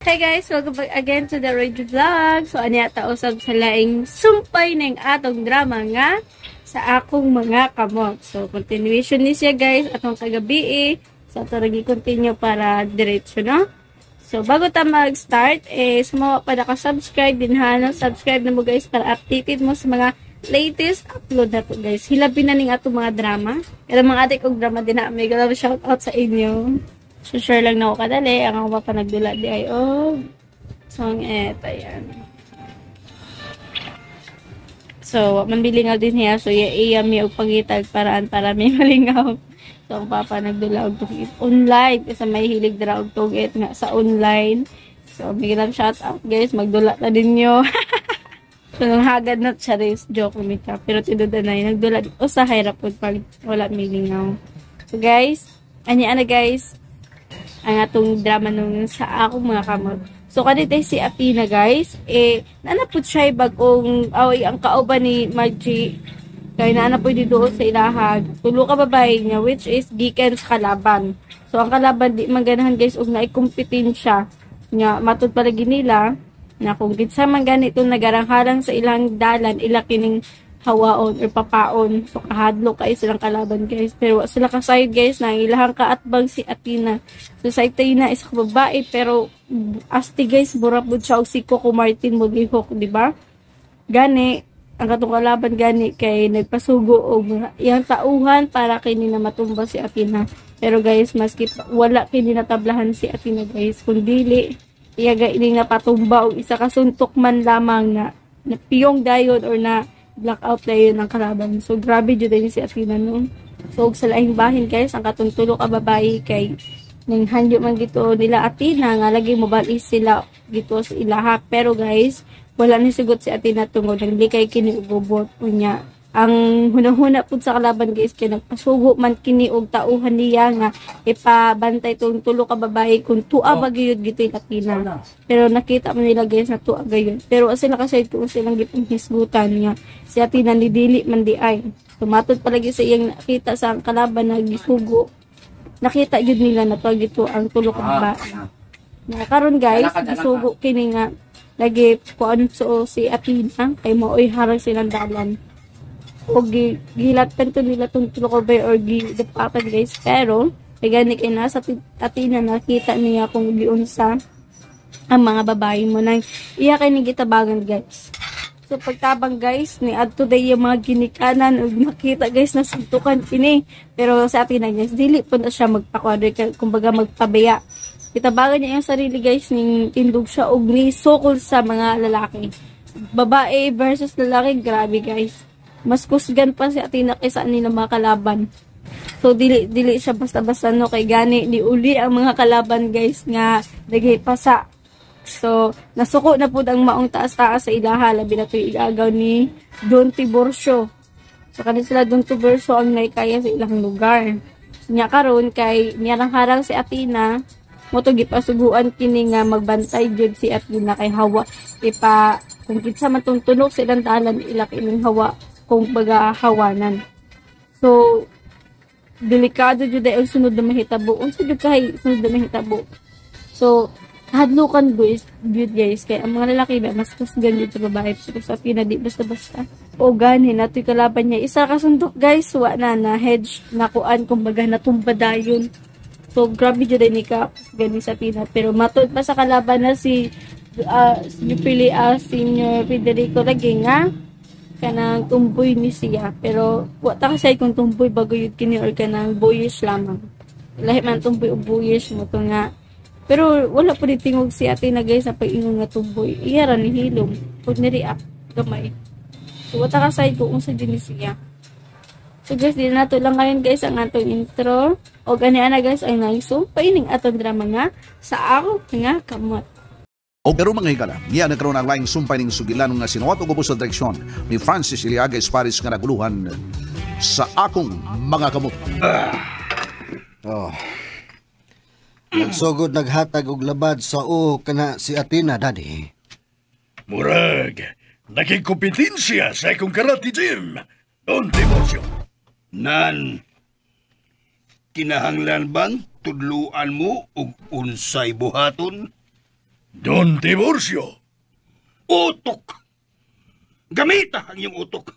Hey guys, welcome back again to the Radio Vlog. So, anya tausab sa laing sumpay ng atong drama nga sa akong mga kamot. So, continuation ni siya guys, atong kagabi So, ito continue para diretso, no? So, bago ta mag-start, sumawa pa naka-subscribe din ha, no? Subscribe na mo guys para updated mo sa mga latest upload na to guys. Hilabin na ning atong mga drama. Kaya mga atik og drama din na, may galaw shout out sa inyo. So, share lang na ako kadali. Ang ako pa nagdula di ay, song ayan. So, mambilingaw din niya. So, iya mi og pangitag paraan para may malingaw. So, ang papa nagdula og tugit online. Kasi may hilig dira og tugit nga sa online. So, bigyan shout out guys. Magdula na din nyo. So, nang hagad na siya rin. Joke umita. Pero tinuda na yun. Nagdula. O sa hirap po pag wala milingaw. So, guys. Anya guys. Ang atong drama nung sa akong mga kamot. So, kanita si Athena, guys. Naanapot siya bagong, ang kauban ni Margie. Kaya naanapot di doon sa ilahag. Tulo ka babae niya, which is gikan sa kalaban. So, ang kalaban, di maganahan, guys, og naikompetin nga matod palagi nila, na kung kitsa man ganito nagarang-harang sa ilang dalan, ila kining hawaon or papaon. So, kahadlo kayo silang kalaban, guys. Pero sila kasayod, guys, na ilahang kaatbang si Athena. So, sa Athena, isa ka babae, pero asti, guys, burapod siya o si Coco Martin Moglihok, di ba? Gani, ang katong kalaban gani kay nagpasugo o iyang tauhan para kini na matumba si Athena. Pero, guys, maski wala kini natablahan si Athena, guys. Kung dili, iyaga ining napatumba o isa kasuntok man lamang na piyong dayon or na blackout na yun ang kalaban. So, grabe dyan din si Athena noon. So, sa laing bahin, guys, ang katuntulo ka babae kay nang handyo man dito nila Athena, nga lagi mobalis sila dito sa ilaha. Pero, guys, wala ni sugot si Athena tungod. Hindi kay kiniugubot po niya. Ang hunahuna po sa kalaban, guys, kaya nagpasugo man kiniug tauhan niya nga ipabantay itong tulo ka babae kung tua ba gayud gito yung Athena. Pero nakita man nila, guys, na tua gayud. Pero sila kasi ito silang gitong hisgutan niya. Si Athena ni dili man di ay. Tumatod palagi sa iyang nakita sa kalaban na gisugo. Nakita yun nila na to gito ang tulo ka babae. Karon, guys, gisugo kini nga lagi kuan so si Athena kay maoy harang silang dalan. O gilatan to nila itong tulokobay or gidapatan, guys. Pero, gani kay nasa Athena nakita niya kung giunsa ang mga babae mo nang iya kay ni gitabangan, guys. So, pagtabang, guys, ni add today yung mga ginikanan o nakita, guys, na suntukan kini. Pero sa Athena, guys, dili po na siya magpakwadre, kumbaga magpabaya. Kitabangan niya yung sarili, guys, ning tindog siya og ni sokol sa mga lalaki. Babae versus lalaki, grabe, guys. Mas kusgan pa si Athena kaysa nila mga kalaban. So, dili siya basta-basta, no, kay gani, ni uli ang mga kalaban, guys, nga nagay pasa. So, nasuko na po ang maong taas-taas sa ilaha, labi na ito igagaw ni Don Tiburcio. So, kanil sila Don Tiburcio ang naikaya sa ilang lugar. Nya karon kay niyarang-harang si Athena, moto gipasuguan kini nga magbantay jud si Athena kay hawa. Kung kitsa man tong tunog sa ilang dalan, ilak ining hawa kung baga hawanan. So, delikado jud ay ang sunod na mahitabo. Unsa jud kay sunod na mahitabo. So, kahadlukan guys, kay ang mga lalaki ba mas kusgan jud sa babae pero sa Athena di basta-basta. O gani natoy kalaban niya. Isa ka sundok, guys, wa na hedge na kuan kumbaga natumba dayon. So, grabe jud ni ka gani sa Athena pero matod pa sa kalaban na si Senior Federico lagi nga kanang tumboy ni siya. Pero, wata kasi kung tumboy bago yun kini or kanang boyish lamang. Lahi man tumboy o boyish mo to nga. Pero, wala po tingog si Athena, guys, na pag-ingon nga tumboy. Iyara ni hilom. Pag niriak, gamay. So, wata kasi kung unsa din siya. So, guys, din na to lang ngayon, guys, ang atong intro. O gani ana, guys, ay naisumpay ning atong drama nga sa ako nga kamot. O pero mga higala, niya nagkaroon ang laing sumpay ng sugilan nga sinuwat o gubos sa direksyon ni Francis Iliaga Esparis nga naguluhan sa akong mga kamot. Nagsugod naghatag og labad sa kana si Athena, daddy. Murag, nakikompetensya sa akong karate gym. Don Tiburcio. Nan, kinahanglan bang tudluan mo og unsay buhaton? Don Tiburcio. Utok! Gamita ang iyong utok.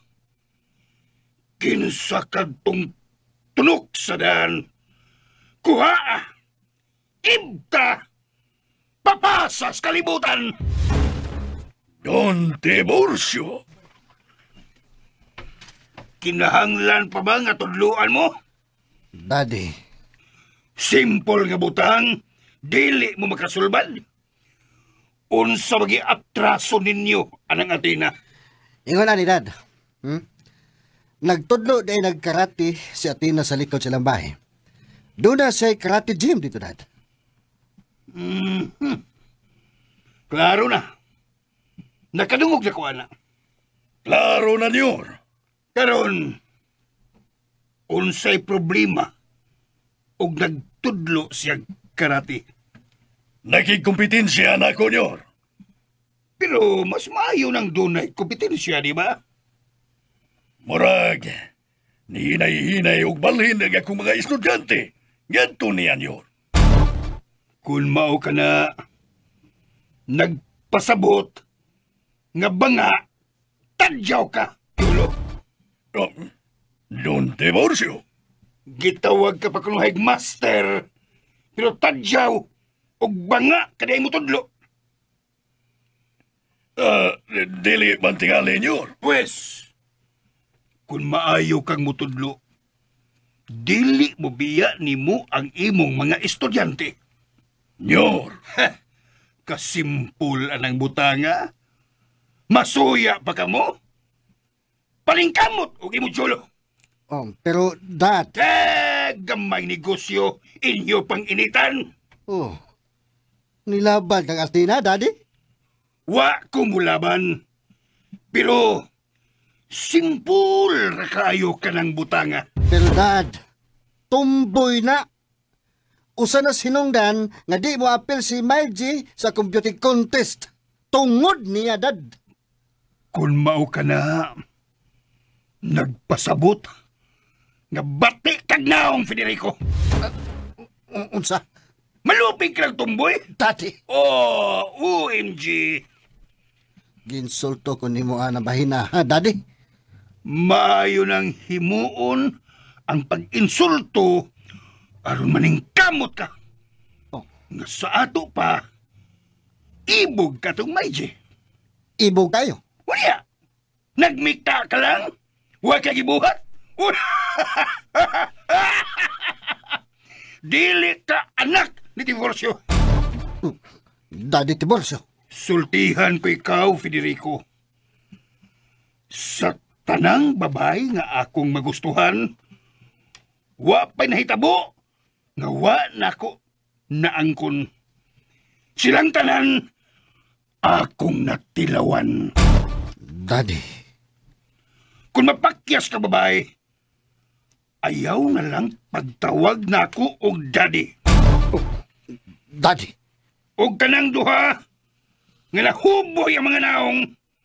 Kinsa kadtong tunok sa daan. Kuhaa! Ibta! Papasas kalibutan! Don Tiburcio. Kinahanglan pa ba nga tudluan mo? Daddy, Simple nga butang, dili mo makasulbad. Unsa magi atraso ninyo anang Athena? ingon na ni Dad. Nagtudlo dahil nagkarate si Athena sa likod silang bahay. Doon na siya karate gym dito, Dad. Klaro na. Nakadungog na ko, ana. Klaro na niyor. Karon, unsay problema og nagtudlo siya karate. Nakikompetensya na ko niyor. Pero mas maayo nang dunay kompetensya, di ba? Murag, nihinay-hinay og balhin ng akong mga estudyante. Ganto niya niyor. Kung mao ka na nagpasabot nga banga, tadyaw ka, Yulo. Don Tiburcio. Gitawag ka pa kung headmaster, pero tadyaw og banga kaday mo tudlo. Dili man tingali niyor. Pwes, kung maayo kang mutudlo, dili mo biya nimo ang imong mga estudyante. Niyor. Kasimpul anang butanga. Masuya pa ka mo? Palingkamot og imo jolo. Pero Dad, Gamay negosyo inyo pang initan. nilaban kang Athena, Daddy? Wa ko mulaban. Pero simpul ra kaayo ka ng butanga. Pero Dad, tumboy na. Usa na sinungdan nga di mo apel si Margie sa computing contest. Tungod niya, Dad. Kung mao ka na, nagpasabot nga bati kag naong Federico. Unsa? Malupig ka lang tumboy. Daddy, Oh, OMG. ginsulto ko ni mo ana bahina, ha, Daddy? Maayo ng himuon ang pag-insulto aron maning kamot ka. Nga sa ato pa, ibog ka tong Margie. Ibog kayo. Wala. Nagmikta ka lang? Huwag ka gibuhat? Dili ka anak ni Tiburcio. Daddy Tiburcio. Sultihan ko ikaw, Federico. Sa tanang babae nga akong magustuhan, wa pa'y nahitabo nga wa nako naangkon. Silang tanan, akong natilawan. Daddy. Kung mapakyas ka babae, ayaw na lang pagtawag na ako og daddy. Daddy. Og kanang duha, nga nahuboy ang mga naong,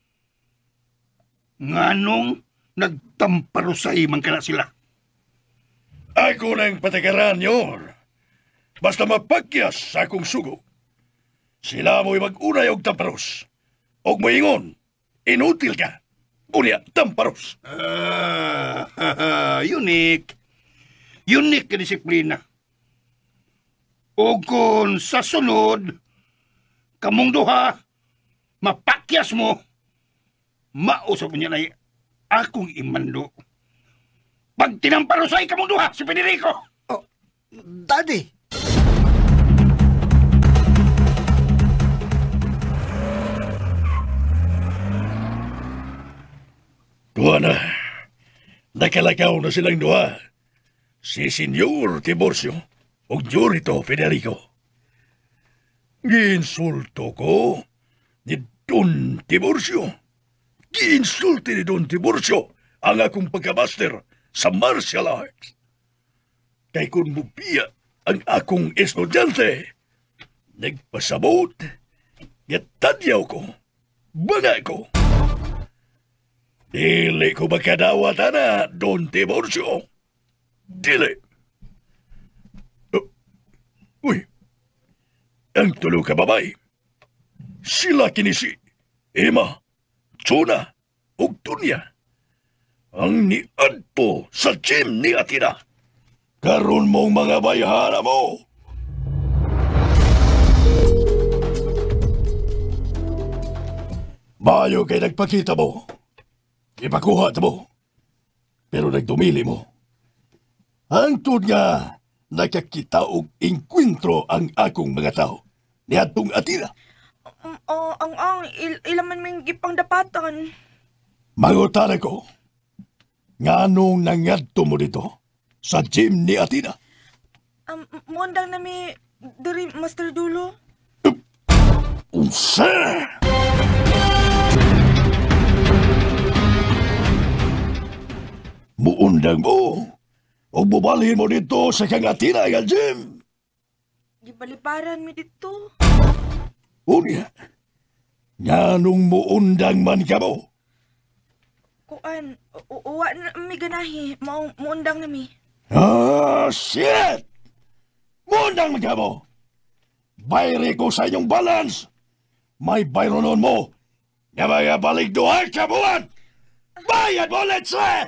nganong nagtamparusay man kana sila. Ako nang patakaran niyor. Basta mapakyas sa akong sugo. Sila mo'y mag-unay og tamparos. Og moingon, inutil ka. Unya, tamparos. Unique. Unique ka disiplina. O kung sa sunod, kamong duha, mapakyas mo, mausap niya na akong imando. Pag tinamparusay kamong duha, si Federico! Daddy. Duha na. Nakalakaw na silang duha. Si Senyor Tiburcio o Jorito Federico. Ginsulto ko ni Don Tiburcio. Ginsulti ni Don Tiburcio ang akong pagkamaster sa martial arts. Kay kung mupiya ang akong estudyante, nagpasabot, yatadyaw ko, baga ko. Dili ko makadawat na, Don Tiburcio. Dili. Uy, ang tulo ka babay. Sila kini si Emma, Jonah, ug Tunya. Ang niadto sa gym ni Atina. Karon mong mga bayhana mo. Mayo kay nagpakita mo. Ipakuha mo. Pero nagdumili mo. Hangtod nga, nakakita og inkwentro ang akong mga tao. Niadtong Atina. Ilaman may gipang dapatan. Mangutan ako. Nganong nangadto mo dito sa gym ni Atina? Muandang na may diri, Master Dulo. Unsa? Muundang mo o bubalhin mo dito sa kang Atina nga gym. Gibaliparan mi dito. Unya, nganong muundang man ka mo? Kuan, uwa na mi ganahi. Muundang na mi. Ah, shit! Muundang man ka mo! Bayri ko sa inyong balance! May bayro noon mo! Nga mga balik duha ka buwan! Bayad mo, let's say!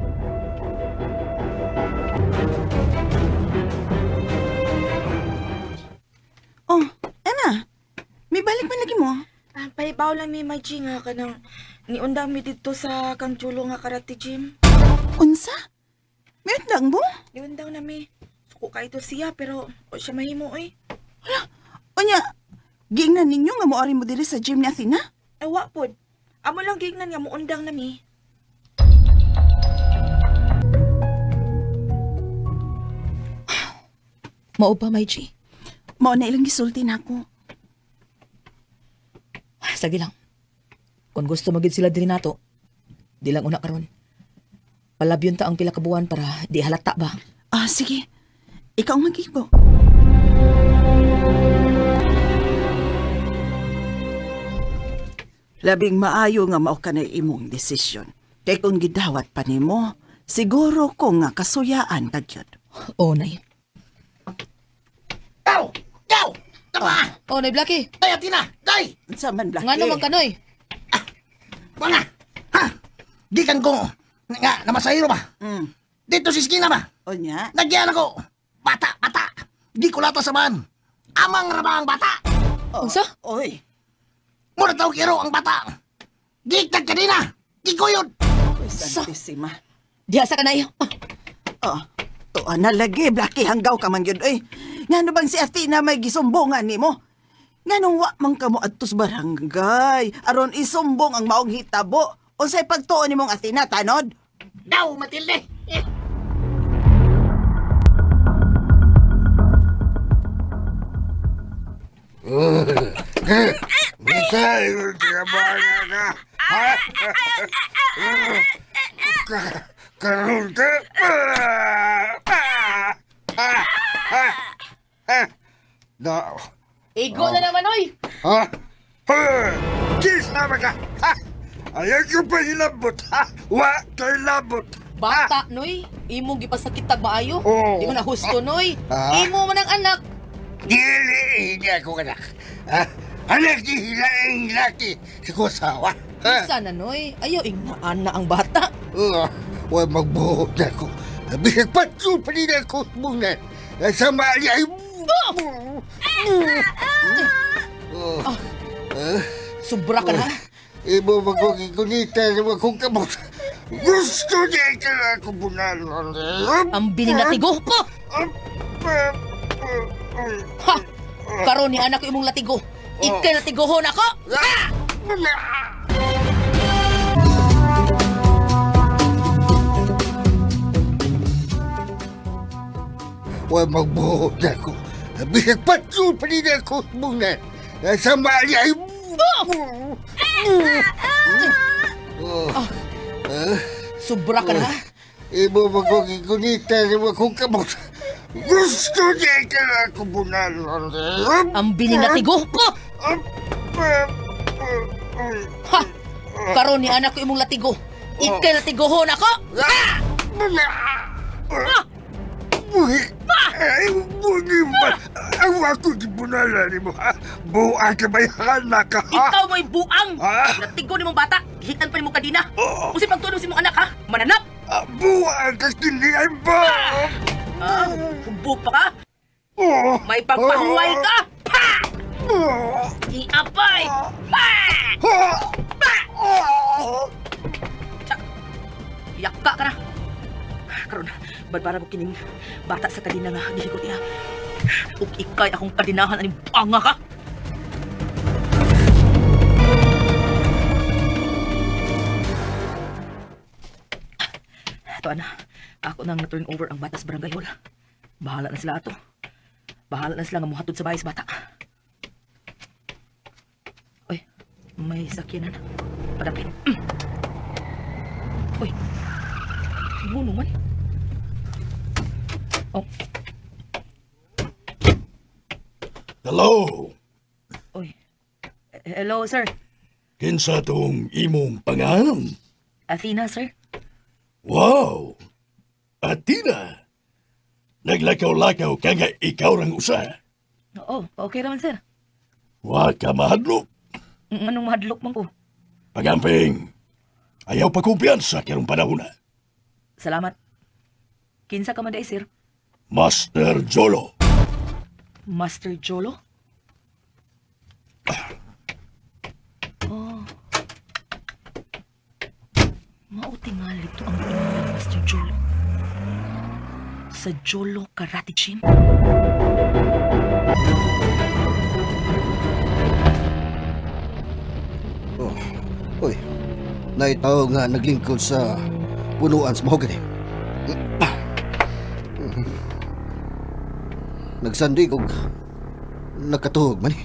Oh, Emma, may balik man lagi mo. Paibaw lang mi Maji nga kanang niundang mi dito sa kang Chulo nga karate gym. Unsa? May undang mo? Niundang na mi. Suko ka ito siya pero o siya mahimo eh. Unya, giingnan ninyo nga moari mo diri sa gym ni Athena? Awa pod. Amo lang gignan nga muundang na mi. Mao ba, Maiji? Mao na ilang gisulti na ako. Sige lang. Kung gusto magid sila diri nato, di lang una karon. Palabyon ta ang pila ka buwan para di halata ba? Ah, sige. Ikaw ang magigo. Labing maayo nga mao ka na imong desisyon. Kay kung gidawat pa nimo, siguro ko nga kasuyaan kagyod. Oo, Nay. Yaw! Yaw! Tama! Oo, Nay Blackie. Day, Atina! Day! Unsa man Blackie? Nga naman kanoy. Mga! Ha? Gikan ko nga namasahiro ba? Mm. Dito si Skina ba? Unya? Nagyan ako! Bata! Bata! Di ko lata sa man! Amang raba ang bata! Unsa? Oy. Mura tao kiro ang bata! Gitag kanina! Gikuyod! Uy, Santissima. Diha sa kanay. Oh, tuwa na lagi, Blackie, hanggaw ka man yun. Ay, nga no bang si Athena may gisumbongan ni mo? Nga nung wa man ka mo adtos barangay, aron isumbong ang maong hitabo. O sa'y pagtuon ni mong Athena, tanod? Daw, Matilde! Karon ka. Da. Igo na naman, oy. Ha? Kis na ka. Ha? Ayaw ko pa hilabot. Ha? Wa kay labot. Bata, noy. Imong gipasakit tag maayo. Oo. Di mo na husto, noy. Ah. Imo man ang anak. Dili, hindi ako anak. Ha? Anak di hilaing laki. Si Kusawa. Isa na, noy. Ayaw, ingmaan na ang bata. Wa magbuhot na ako. Bisag patsul pa din ako bungan. Sama niya ay... Sobra ka na. Ibo magkukikunita sa mga kong kamot. Gusto niya ka na ako bunalan. Ang biling latigo ko. Ha! Karon ni anak ko imong latigo. Ikay latigohon ako. Wa magbuhot na ako. Bisag patsul pa din ako bungan. Sama niya ay... Sobra ka na. Ibo magkukikunita sa mga kong kamot. Gusto niya ka na ako bunalan. Ang biling latigo ko. Ha! Karon ni anak ko imong latigo. Ikay latigohon ako. Buhi! Ay, buhi ba? Ang ako di bunalan mo, ha? Buang ka ba'y anak ka, ha? Ikaw mo'y buang! Ah. Natigo ni mong bata, gihitan pa ni mong kadina. Oo. Kung si pagtulong si mong anak, ha? Mananap! Buang ka kini ay ba? Ah, hubog pa ka? Oh. May pagpahuway ka! Pa! Iapay! Pa! Pa! Tsak, yaka ka na. Karon, badbara mo kining bata sa kadina nga gihigot niya. Ug ikay akong kadinahan aning buanga ka. Ito na, ako nang na-turn over ang bata sa barangay hall. Bahala na sila ato. Bahala na sila nga muhatod sa bahay sa bata. Uy, may sakyanan. Padapin. Uy, buno man. Oh, Hello. uy. Hello, sir. Kinsa tong imong pangalan? Athena, sir. Wow! Atina! Naglakaw-lakaw ka nga ikaw rang usa. Oo, okay naman, sir. Wa ka mahadlok. Anong mahadlok man ko? Pagamping, ayaw pa kumpiyansa karong panahon na. Salamat. Kinsa ka man day, sir? Master Jolo. Master Jolo? Oh. Mauti nga lito ang inyong ng Master Jolo. Sa Jolo Karate Gym? Oh, uy, naitaw nga naglingkod sa punuan sa mahogany. Nagsandig og nakatuhog man eh.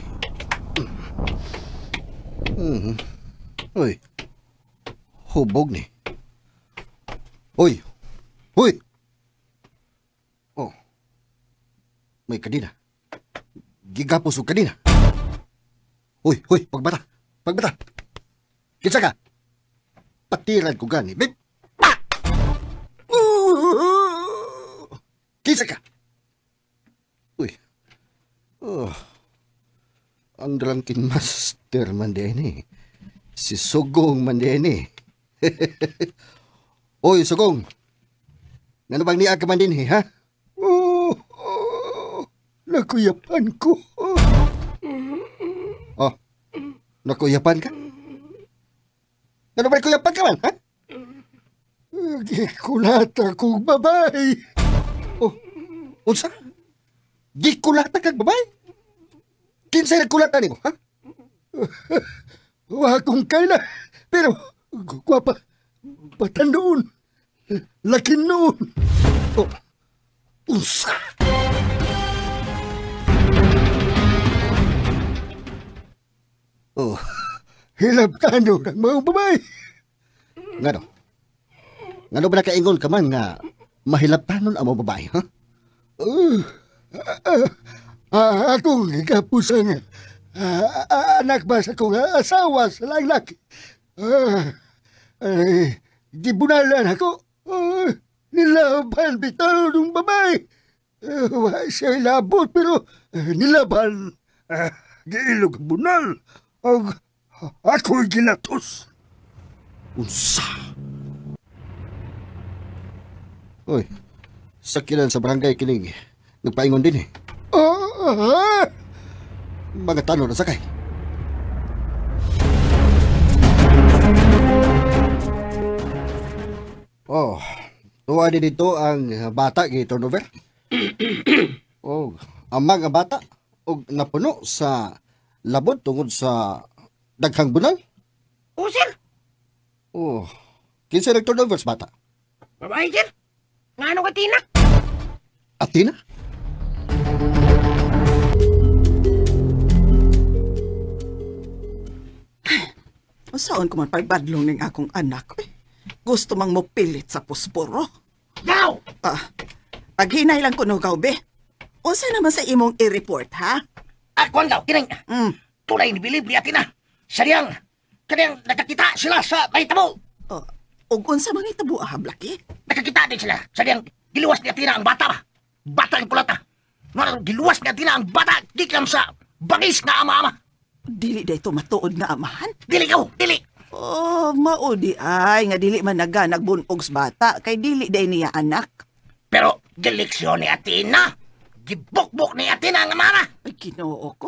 Uy, hubog ni. Uy, uy! Oh, may kadina. Gigapos og kadina. Uy, pagbata, pagbata. Kinsa ka? Patiran ko gani. Bip! Pa! Kinsa ka? Uy. Oh. Ang drunken master man din eh. Si Sugong man din eh. Uy, Sugong. Ano bang niya ka man din eh, ha? Nakuyapan ko. Oh, nakuyapan ka? Ano ba kuyapan ka man, ha? Gikulata kong babae. Oh, unsa? Gikulata kang babae? Kinsa nagkulata nimo, ha? Wa akong kaila, pero guwapa, patanoon, laki noon. Oh, unsa? Oh, hilap ka nyo ng mga babae. Ngano? Ngano ba nakaingon ka man nga mahilap tanon ang mga babae, ha? Ako kapusang anak ba sa kong asawa sa langlaki. Gibunalan ako. Nilaban bitaw ng babae. Wala siya ilabot pero nilaban. Giilog bunal. Ako'y ginatos. Unsa? Uy, sakinan sa barangay kining. Nagpaingon din eh. Mga tanong na sakay. Oh, tuwa din dito ang bata gito novel. Oh, ang mga bata og napuno sa labot tungod sa daghang bunal. O, sir. Oh, kinsa nag-turnover sa bata? Babae, sir. Nga ano ka, Tina? Atina? Saan ko man pagbadlong ning akong anak? Gusto mang mo pilit sa pusporo. Now! Paghinay lang ko no, Gaube. Unsa naman sa imong i-report, ha? Ako ang daw, kining. Tulay ni Bilib ni Atina. Sariyang, kaniyang nakakita sila sa mahitabo. Ug unsa man itabo, Blaki? Nakakita din sila. Sariyang, giluwas ni Atina ang bata ba? Bata ang kulata. Giluwas ni Atina ang bata. Gikan sa bangis nga ama-ama. Dili day ito matuod nga amahan. Dili ka, dili. Oh, maudi ay nga dili man nagbunog sa bata kay dili day niya anak. Pero gileksyon ni Atina. Gibukbuk ni Atina nga mama. Ay Ginoo ko.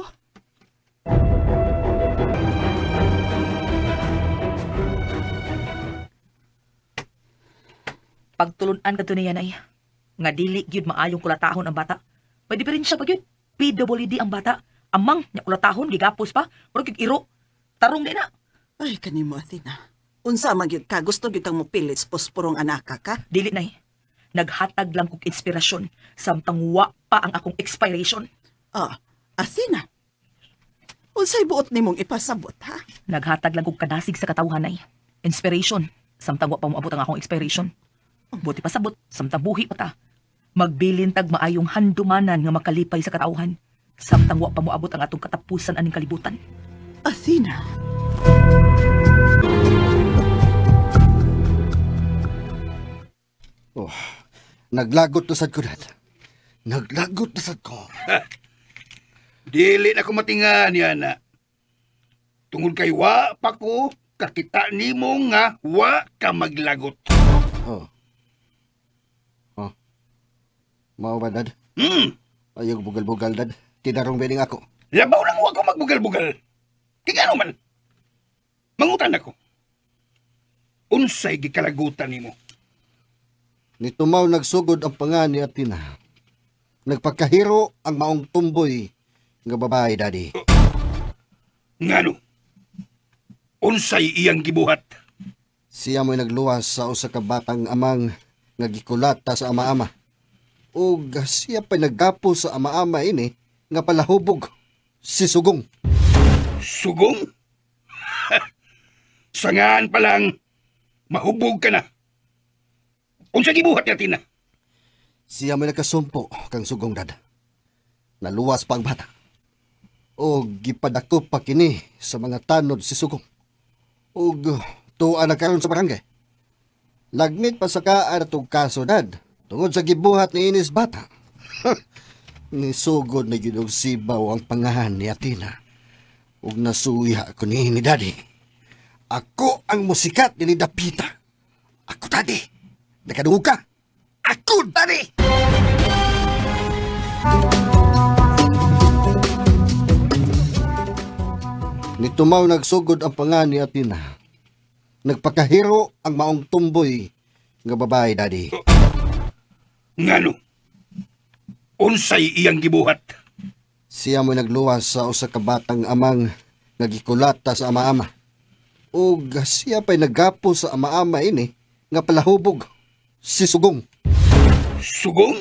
Pagtulunan ka to niya, nay. Nga dili gyud maayong kulatahon ang bata. May diferensya pa gyud. PWD ang bata. Amang, nya kulatahon, gigapos pa. Pero iro. Tarong din na. Ay kanimo Athena. Unsa man gyud ka gusto gyud kang mopilit sa posporong anaka ka? Dili, nay. Naghatag lang kong inspirasyon. Samtang wa pa ang akong expiration. Ah, Athena. Unsay buot nimong ipasabot ha? Naghatag lang kong kadasig sa katawhan, nay. Inspiration. Samtang wa pa moabot ang akong expiration. Buti pa sabot, samtang buhi pa ta. Magbilintag maayong handumanan nga makalipay sa katawhan. Samtang wa pa moabot ang atong katapusan aning kalibutan. Athena. Oh, naglagot na sad ko dad. Naglagot na sad ko. Dili na ko matingan niya na. Tungod kay wa pa ko, kakita nimo nga wa ka maglagot. Oh. Oh. Mao ba dad? Ayog bugal-bugal dad. Tinarong bening ako. Labaw lang wa ko magbugal-bugal. Tigano man. Mangutan ako. Unsay gikalagutan nimo? Nitumaw nagsugod ang pangan ni Athena. Nagpagkahiro ang maong tumboy nga babae daddy. Ngano? Unsay iyang gibuhat? Siya mo'y nagluwas sa usa ka batang amang nga gikulata sa ama-ama. Ug siya pa naggapo sa ama-ama ini nga palahubog si Sugong. Sugong? Sangaan pa lang, mahubog ka na. Unsa gibuhat ni Athena? Siya may nakasumpo kang Sugong dad. Naluwas pa ang bata. O gipadakop pa kini sa mga tanod si Sugong. O tuwa na karon sa barangay. Lagmit pa sa kaan atong kaso dad. Tungod sa gibuhat ni inis bata. Nisugod na yun og sibaw ang pangahan ni Athena. Ug nasuya ko ni daddy. Ako ang musikat ni Dapita. Ako daddy. Nakadungog ka. Ako daddy. Nitumaw nagsugod ang pangahan ni Athena. Nagpakahiro ang maong tumboy nga babae daddy. Ngano? Unsay iyang gibuhat? Siya mo nagluwas sa usa ka batang amang nagikulata sa ama-ama. Ug siya pa'y naggapo sa ama-ama ini nga palahubog si Sugong. Sugong?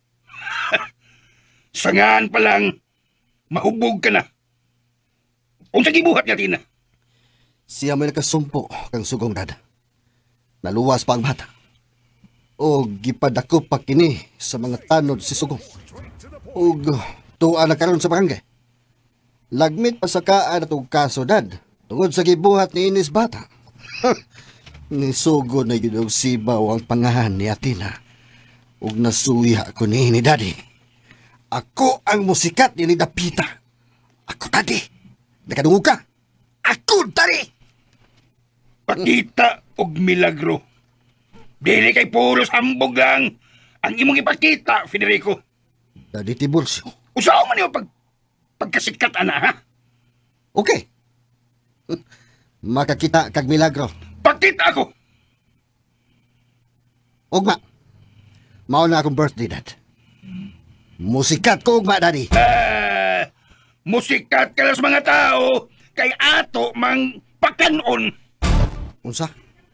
Sangaan pa lang, mahubog ka na. Unsa gibuhat ni Athena? Siya may nakasumpo kang Sugong dad. Naluwas pa ang bata. O gipadakop pa kini sa mga tanod si Sugong. O tuwa na karon sa barangay. Lagmit pa sa kaan atong kaso dad. Tungod sa gibuhat ni inis bata. Nisugod na yun og sibaw ang pangahan ni Athena. Ug nasuya ko ni daddy. Ako ang musikat ni Dapita. Ako daddy. Nakadungog ka. Ako daddy. Pakita og milagro. Dili kay puros hambog lang ang imong ipakita, Federico. Daddy Tiburcio. Usaw man yung pagkasikat, ana, ha? Okay. Makakita kag milagro. Pakita ako! Ugma. Mao na akong birthday, dad. Musikat ko, ugma, daddy. Musikat ka lang sa mga tao kay ato mang pakanon. Unsa?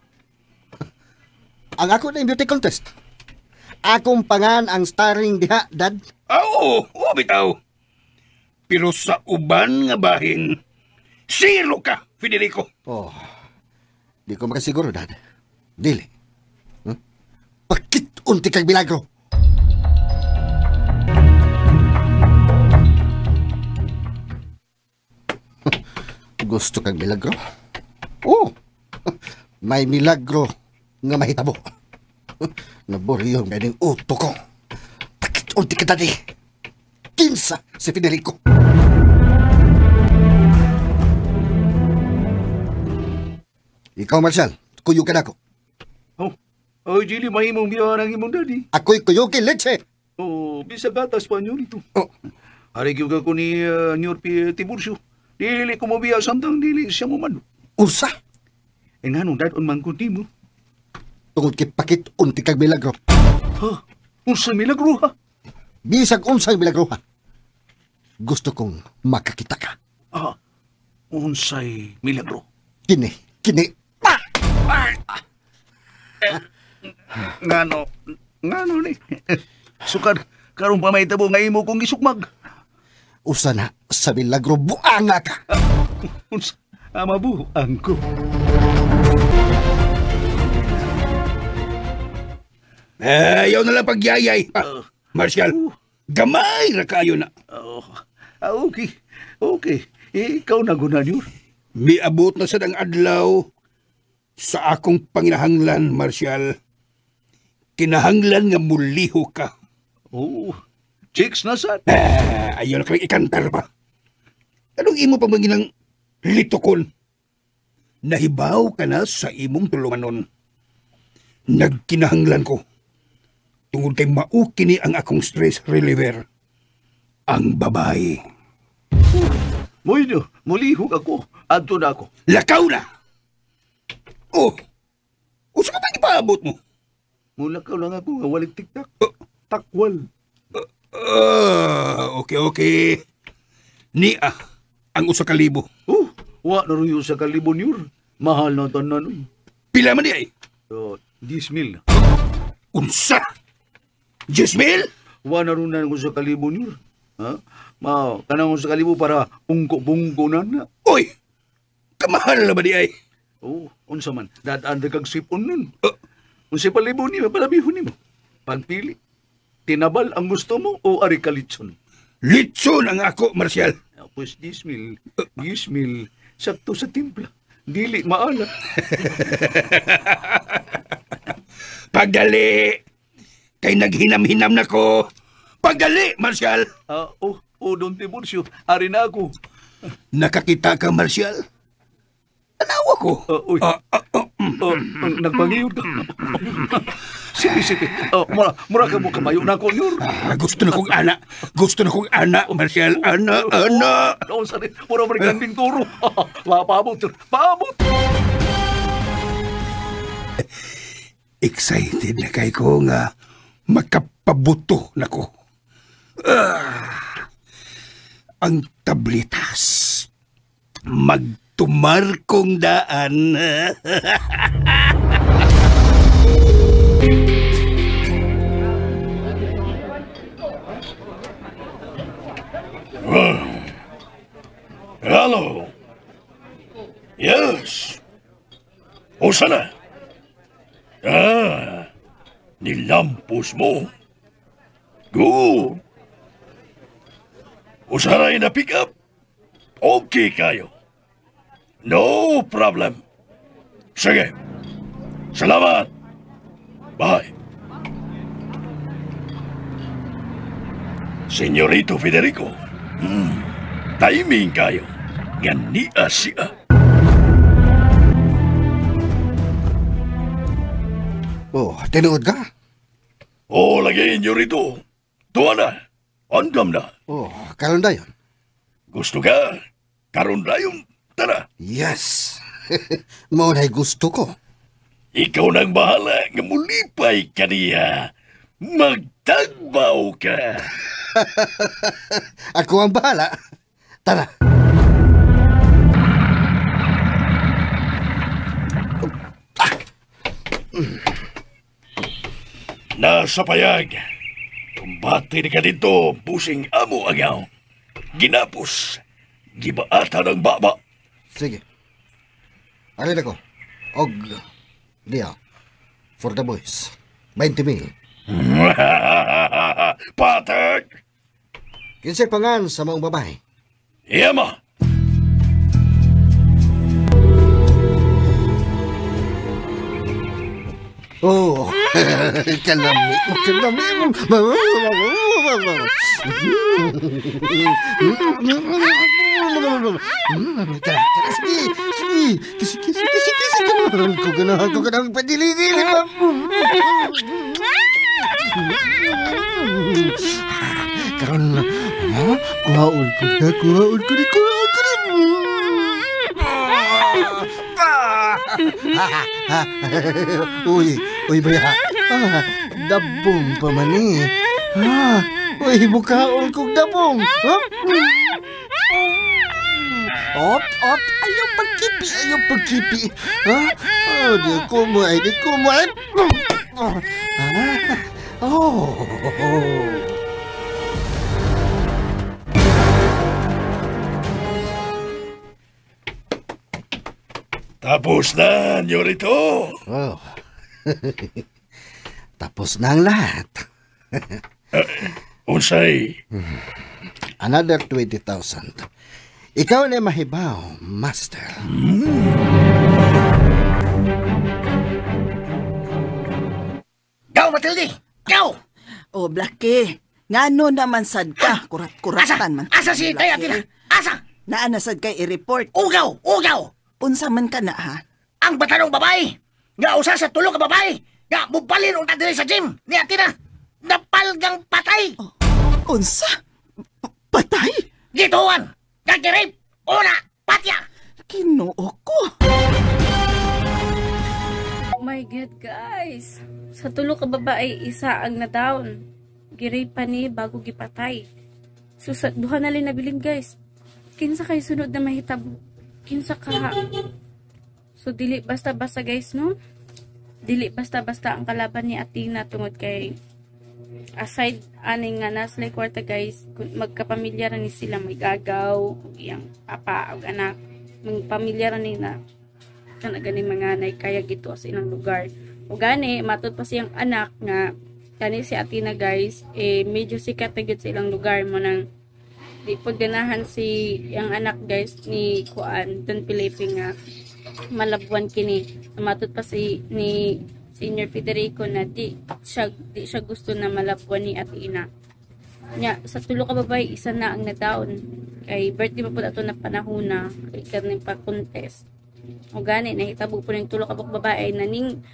Ang ako na yung beauty contest. Akong pangan ang starring diha, dad. Oo, bitaw. Pero sa uban nga bahin, zero ka, Federico. Oh, di ko makasiguro, dad. Dili. Huh? Bakit unti kag milagro? Gusto kang milagro? Oh, may milagro nga mahitabo. Naburyong ganing uto ko. Bakit unti ka, daddy? Kinsa si Federico. Ikaw, Marshal, kuyog ka na ako. Oh, ay, dili mahimong biya ng imong daddy. Ako'y kuyog kay Leche. Oh, bisa gatas pa nyo nito. Oh, Hari gyud ko ni Nyorpi Tiburcio. Dili ko mabiya samtang dili siya mo man. usa. E nga nung dadon man kundi mo. Tungod kay pakit unti kag milagro. Ha? Unsa milagro ha? Bisag unsang milagro ha. Gusto kong makakita ka. Ah, unsay milagro? Kini. Ngano ni? Sukad, karong pamaytabo nga imo kong isukmag. Usa na sa milagro buanga ka. Unsa, mabuang ko. Ayaw na lang pagyayay. Marshal, gamay ra kayo na. Okay. Ikaw na guna niyo. Miabot na sa dang adlaw sa akong panginahanglan, Marshal. Kinahanglan nga muliho ka. Oh, chicks na sad. Ayaw na kang ikantar pa. Anong imo pa manginang litokon? Nahibaw ka na sa imong tulumanon. Nagkinahanglan ko. Tungod kay maukini ang akong stress reliever. Ang babae. Mo'y mulihog ako. Adto na ako. Lakaw na! Oh! Usa ka ba ipaabot mo? Mulakaw lang ako nga walig tiktak. Takwal. Okay. Nia, ang usa ka libo. Oh, wa na rin sa kalibon yun. Mahal na tanan. Pila man di ay? 10,000. Unsa? 10,000? Wa na rin na sa kalibon yun. Ha? Kanang sa kalibo para ungko-bungko na. Oy! Kamahal na ba di ay? Oh, unsa man. Dadaan na kag sipon nun. Unsa palibon niyo, palabihon niyo. Pagpili. Tinabal ang gusto mo o ari ka litson? Litson ang ako, Marshal. Pues 10,000. 10,000. Sakto sa timpla. Dili maala. Pagdali! Kay naghinam-hinam na ko. Pagdali, Marshal! Don Tiburcio, ari na ako. Nakakita ka, Marshal? Tanawa ko. Nagpangiyod ka. Sige. Mura ka mo kamayo na ko, Yor. Gusto na kong ana, Marshal. Ana. Noon sa rin, mura mo rin kanding turo. Paabot, Yor. Paabot. Excited na kay ko nga makapabuto na ko. Ang tablitas. Magtumar kong daan. Hello. Yes. O sana? Nilampos mo. Good. O sana na pick up? Okay kayo. No problem. Sige. Salamat. Bye. Senyorito Federico. Timing kayo. Ngania siya. Oh, tinuod ka? Oh, lagi inyo rito. Tuwa na. Andam na. Oh, karon dayon. Gusto ka? Karon dayon. Tara. Yes. Mao na'y gusto ko. Ikaw nang bahala nga mulipay ka niya. Magtagbaw ka. Ako ang bahala. Tara. Nasa payag. Kumbati ka dito, pusing amo agaw. Ginapos. Gibaata ng baba. Sige. Alin ako. Og, diya. For the boys. 20,000. Patag! Kinsay pangan sa mga babae. Yama! Oh, kalami. Sige. Ko ganahan padili-dili pa. Karon kuhaon ko ni. Uy, baya. Dabong pa man eh. Uy, bukaon kong dabong. Op, ayaw pagkipi. Di ko mo ay. Tapos na, Nyorito. Oh. Tapos na ang lahat. Unsay, Another 20,000. Ikaw na mahibaw, Master. Gaw, Matilde! Gaw! O, Blackie, ngano naman sad ka, kurat-kuratan man. Asa si kay Atina? Asa? Naana sad kay i-report. Ugaw! Unsa man ka na, ha? Ang batanong babae! Nga usa sa tulo ka babae! Nga mubalin ang tadiri sa gym ni Atina! Napalgang patay! Unsa? Patay? Gituan! Kagirip! Una! Patya! Kinuo ko. Oh my God, guys. Sa tulo ka babae, isa ang na-down. Giray pa ni bago gipatay. So, sa duha na rin nabiling, guys. Kinsa kayo sunod na mahitabo? Kinsa ka? So, dili basta-basta, guys, no? Dili basta-basta ang kalaban ni Atina tungod kay aside aning nga naslay kwarta, guys, magkapamilya ni sila, may gagaw, iyang papa o anak, magpamilya ni na gani mga nanay kaya gito sa ilang lugar. O gani matud pa siyang anak nga kani si Atina, guys, medyo sikat na gid sa ilang lugar mo nang di pod ganahan si yang anak, guys, ni Kuan Don Felipe nga malabuan kini. Matud pa si ni Senior Federico na di siya gusto na malabuan ni Atina. Nya sa tulo ka babae, isa na ang nadaon kay birthday pa pud ato na panahon na kay kaning pa contest. O gani nahitabo po ng tulo ka babae na ning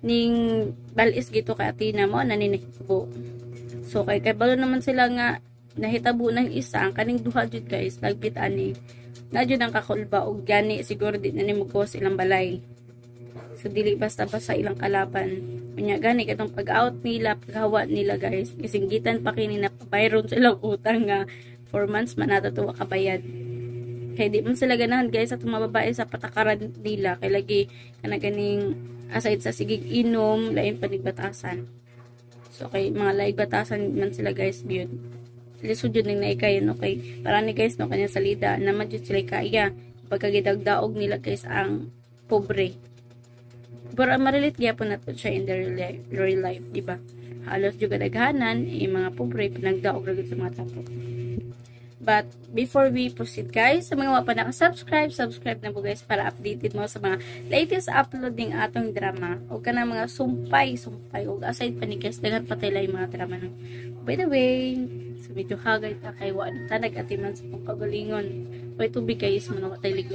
balis gito kay Atina mo na ninihitabo. So kay balo naman sila nga nahitabo ng isa ang kaning duha jud, guys, lagbit ani na jud ang kakulba og gani siguro di na nimo ko silang balay. So dili basta-basta ilang kalaban. Unya gani katong pag-out nila, paghawa nila, guys, isinggitan pa kini na pabayron silang utang nga 4 months man nato tuwa kabayad. Kay di man sila ganahan, guys, at mga babae sa patakaran nila kay lagi kana ganing aside sa sigig inom lain panigbatasan. So kay mga laig batasan man sila, guys, biyod lisod yun na ikay, no? Kay para ni, guys, no, kanya salida naman yun sila kaya pagkagidagdaog nila, guys, ang pobre. Pero marilit gyapon nato siya in the real life, diba? Halos juga daghanan mga pobre pinagdaog ra sa mga tapo. But before we proceed, guys, sa mga pa naka-subscribe na po, guys, para updated mo sa mga latest upload ng atong drama o kanang mga sumpay o aside pa ni, guys, dagan patay lang yung mga drama, no? By the way, so medyo hagay ta kay waan ta nag-atiman sa pong kagalingon o tubig, guys, manawatay ligo.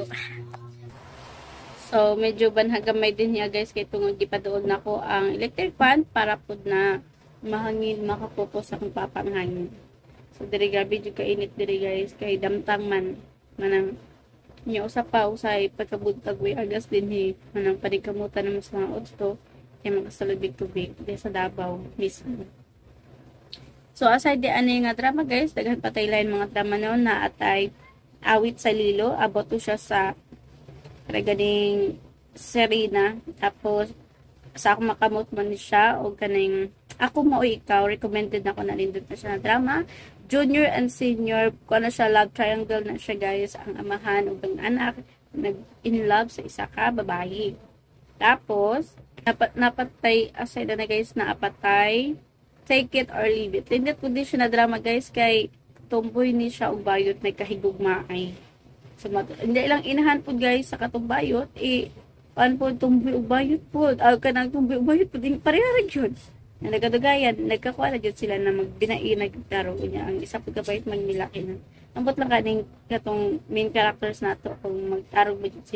So medyo banhagamay din niya, guys, kay tungod gipaduol na ko ang electric fan para pud na mahangin makapupos ang papang hangin. So diri grabe jud ka init diri, guys, kay damtang man manang nya usa pa usay pagkabuntag way agas din manang panikamutan na mas mga udto kay makasalubig tubig di sa Davao mismo. So aside di ani nga drama, guys, daghan patay lain mga drama noon na atay awit sa lilo, abot to siya sa ganing Serena, tapos sa ako makamot man siya o kaning ako mo ikaw, recommended na ko na lindot na siya na drama. Junior and senior, kung ano siya, love triangle na siya, guys, ang amahan o ang anak nag-in love sa isa ka babae. Tapos napatay aside na, guys, na apatay Take It or Leave It. Hindi po din siya na drama, guys, kay tumboy ni siya og bayot may kahigugmaay. So hindi lang inahan po, guys, sa katong pan po tumboy og bayot po. Kanang tumboy og bayot po din pareha ra gyud. Na nagadugayan, nagkakuha na gyud sila na magbinai nagtaro niya. Ang isa po kabayot magmilaki na. Ambot lang kaning katong main characters nato kung magtarog ba gyud sila.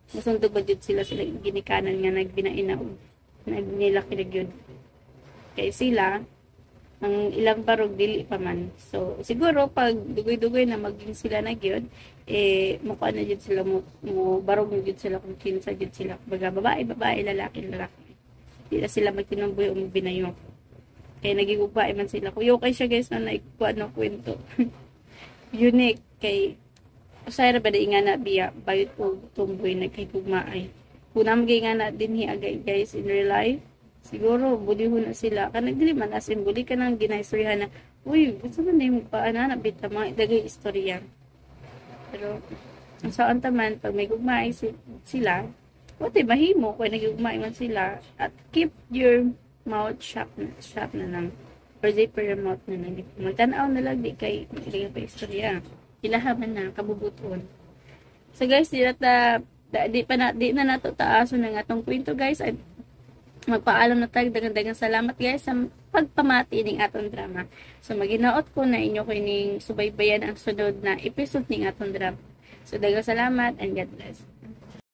Masuntog ba jud sila ginikanan nga nagbinaina og nagnilaki na gyud. Kay sila ang ilang barog dili pa man. So siguro pag dugoy-dugoy na maging sila na gyud, mukha na jud sila mo barog na jud sila kung kinsa jud sila. Baga babae, lalaki. Di na sila magtinumboy o magbinayo. Kaya nagigugbae man sila. Kuyo kay siya guys na naikuha ng kwento. Unique kay usay ra ba di nga na biya bayot og tumboy nagkigugmaay. Kunam gay nga na dinhi agay guys in real life. Siguro budihon na sila. Kanang dili man as in budi ka nang ginaistoryahan na uy, gusto man din paana na bita mga dagay istorya. Pero ang saan taman pag may gugmaay sila, wate mahimo kung nagugmaay man sila at keep your mouth shut na lang. Or zipper your mouth na lang. Magtanaw na lang di kay hindi pa istorya. Ilahaman na kabubuton. So guys, di na nato taaso ng atong kwento guys. At magpaalam na tayo dagang salamat guys sa pagpamati ning atong drama. So maginaot ko na inyo kining subaybayan ang sunod na episode ning atong drama. So dagang salamat and God bless.